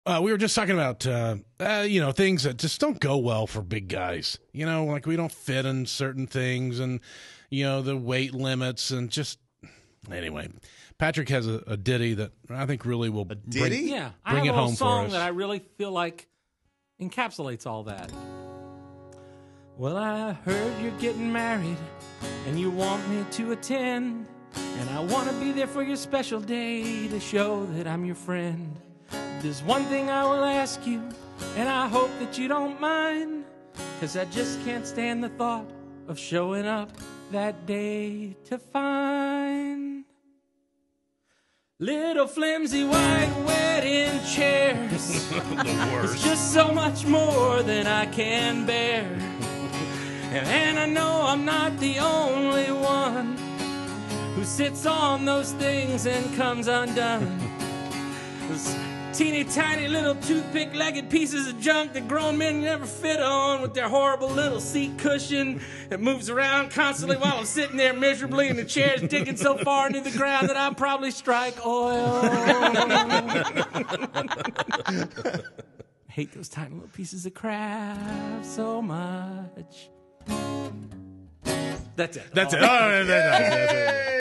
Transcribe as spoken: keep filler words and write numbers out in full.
Uh, we were just talking about, uh, uh, you know, things that just don't go well for big guys. You know, like we don't fit in certain things and, you know, the weight limits and just, anyway. Patrick has a, a ditty that I think really will a ditty? bring, Yeah, I bring have it a home song for us. that I really feel like encapsulates all that. Well, I heard you're getting married and you want me to attend, and I want to be there for your special day to show that I'm your friend. There's one thing I will ask you, and I hope that you don't mind, 'cause I just can't stand the thought of showing up that day to find little flimsy white wedding chairs. The worst. It's just so much more than I can bear. And, and I know I'm not the only one who sits on those things and comes undone. Those teeny tiny little toothpick-legged pieces of junk that grown men never fit on, with their horrible little seat cushion that moves around constantly while I'm sitting there miserably, and the chair's digging so far into the ground that I'll probably strike oil. I hate those tiny little pieces of crap so much. That's it. That's it. Oh, no, no, no, no, no.